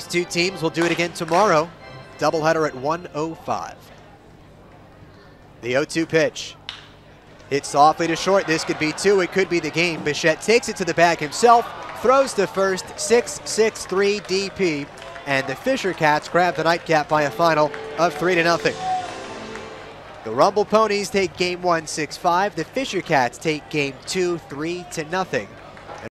Constitute teams will do it again tomorrow. Doubleheader at 1:05. The 0-2 pitch. Hit softly to short. This could be two. It could be the game. Bichette takes it to the bag himself. Throws to first. 6-6-3 DP. And the Fisher Cats grab the nightcap by a final of 3-0. The Rumble Ponies take game 1 6-5. The Fisher Cats take game 2 3-0.